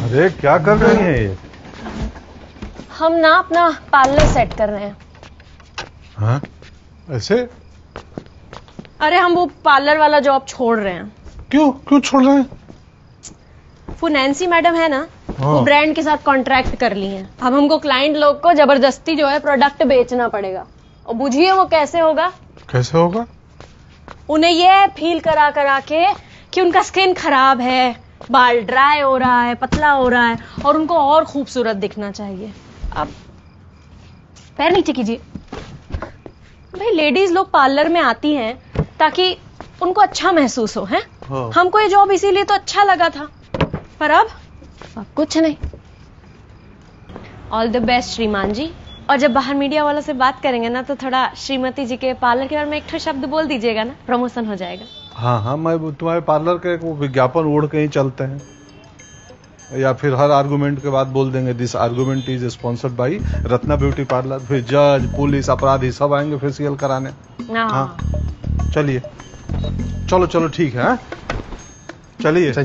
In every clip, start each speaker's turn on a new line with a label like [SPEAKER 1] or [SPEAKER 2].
[SPEAKER 1] अरे क्या कर रही हैं ये?
[SPEAKER 2] हम ना अपना पार्लर सेट कर रहे हैं।
[SPEAKER 1] हाँ ऐसे?
[SPEAKER 2] अरे हम वो पार्लर वाला जॉब छोड़ रहे हैं।
[SPEAKER 1] क्यों छोड़ रहे हैं?
[SPEAKER 2] वो नैन्सी मैडम है ना,
[SPEAKER 1] हाँ।
[SPEAKER 2] वो ब्रांड के साथ कॉन्ट्रैक्ट कर ली है। अब हमको क्लाइंट लोग को जबरदस्ती जो है प्रोडक्ट बेचना पड़ेगा। और बुझिए वो कैसे होगा?
[SPEAKER 1] कैसे होगा?
[SPEAKER 2] उन्हें ये फील करा करा के कि उनका स्किन खराब है, बाल ड्राई हो रहा है, पतला हो रहा है और उनको और खूबसूरत दिखना चाहिए। अब पैर नीचे कीजिए। भाई लेडीज लोग पार्लर में आती हैं ताकि उनको अच्छा महसूस हो, हैं?
[SPEAKER 1] हाँ।
[SPEAKER 2] हमको ये जॉब इसीलिए तो अच्छा लगा था, पर अब कुछ नहीं। ऑल द बेस्ट श्रीमान जी। और जब बाहर मीडिया वालों से बात करेंगे ना तो थोड़ा श्रीमती जी के पार्लर के बारे में एक ठो शब्द बोल दीजिएगा ना, प्रमोशन हो जाएगा।
[SPEAKER 1] हाँ मैं तुम्हारे पार्लर के वो विज्ञापन ओढ़ के ही चलते हैं, या फिर हर आर्गुमेंट के बाद बोल देंगे this argument is sponsored by Ratna beauty parlour. फिर जज, पुलिस, अपराधी सब आएंगे फेशियल कराने। हाँ चलिए, चलो ठीक है। चलिए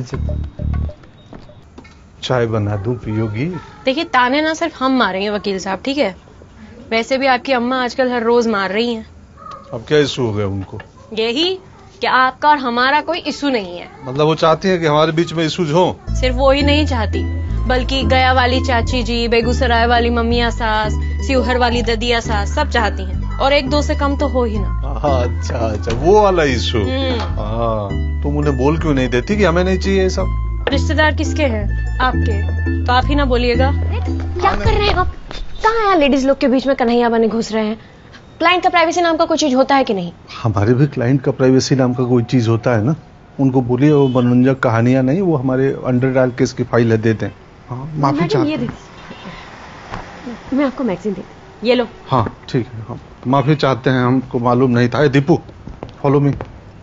[SPEAKER 1] चाय बना दूं, पियोगी?
[SPEAKER 2] देखिए ताने ना सिर्फ हम मारेंगे वकील साहब, ठीक है? वैसे भी आपकी अम्मा आजकल हर रोज मार रही हैं।
[SPEAKER 1] अब क्या इशू हो गया उनको?
[SPEAKER 2] यही कि आपका और हमारा कोई इशू नहीं है।
[SPEAKER 1] मतलब वो चाहती है कि हमारे बीच में इशूज हो? सिर्फ
[SPEAKER 2] वो ही नहीं चाहती, बल्कि गया वाली चाची जी, बेगूसराय वाली मम्मिया सास, शिवहर वाली ददिया सास सब चाहती हैं। और एक दो से कम तो हो ही ना।
[SPEAKER 1] अच्छा वो वाला इशू। हाँ तुम उन्हें बोल क्यों नहीं देती कि हमें नहीं चाहिए ये सब?
[SPEAKER 2] रिश्तेदार किसके हैं? आपके। तो आप ही ना बोलिएगा। क्या कर रहे हैं आप? कहाँ यहाँ लेडीज लोग के बीच में कन्हैया बने घुस रहे हैं? क्लाइंट का प्राइवेसी नाम का कोई चीज होता है कि नहीं?
[SPEAKER 1] हमारे भी क्लाइंट का प्राइवेसी नाम का कोई चीज होता है ना। उनको बोलिए वो मनोरंजक कहानियां नहीं, वो हमारे अंडर डायल केस की फाइल है, दे दें। हाँ माफी चाहते हैं।
[SPEAKER 2] मैं आपको मैगजीन दे, ये लो।
[SPEAKER 1] हाँ ठीक है, हाँ माफी चाहते हैं, हमको मालूम नहीं था। Deepu follow me.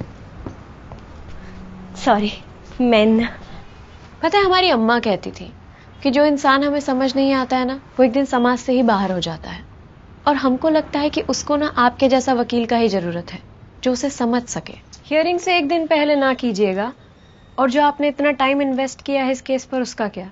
[SPEAKER 2] Sorry man. पता है हमारी अम्मा कहती थी कि जो इंसान हमें समझ नहीं आता है ना, वो एक दिन समाज से ही बाहर हो जाता है। और हमको लगता है कि उसको ना आपके जैसा वकील का ही जरूरत है जो उसे समझ सके। हियरिंग से एक दिन पहले ना कीजिएगा। और जो आपने इतना टाइम इन्वेस्ट किया है इस केस पर, उसका क्या?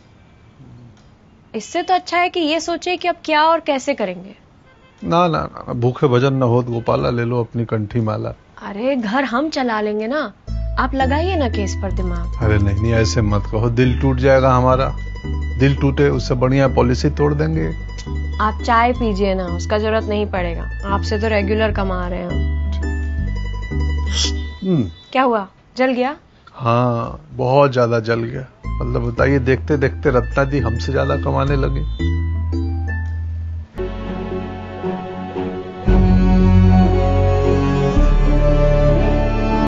[SPEAKER 2] इससे तो अच्छा है कि ये सोचे कि अब क्या और कैसे करेंगे।
[SPEAKER 1] ना भूखे भजन न हो, गोपाला ले लो अपनी कंठी माला।
[SPEAKER 2] अरे घर हम चला लेंगे ना, आप लगाइए ना केस पर दिमाग।
[SPEAKER 1] अरे नहीं ऐसे मत कहो, दिल टूट जाएगा हमारा। दिल टूटे उससे बढ़िया पॉलिसी तोड़ देंगे।
[SPEAKER 2] आप चाय पीजिए ना, उसका जरूरत नहीं पड़ेगा। आपसे तो रेगुलर कमा रहे हैं। क्या हुआ, जल गया?
[SPEAKER 1] हाँ बहुत ज्यादा जल गया। मतलब बताइए, देखते देखते रत्ना दी हमसे ज्यादा कमाने लगे।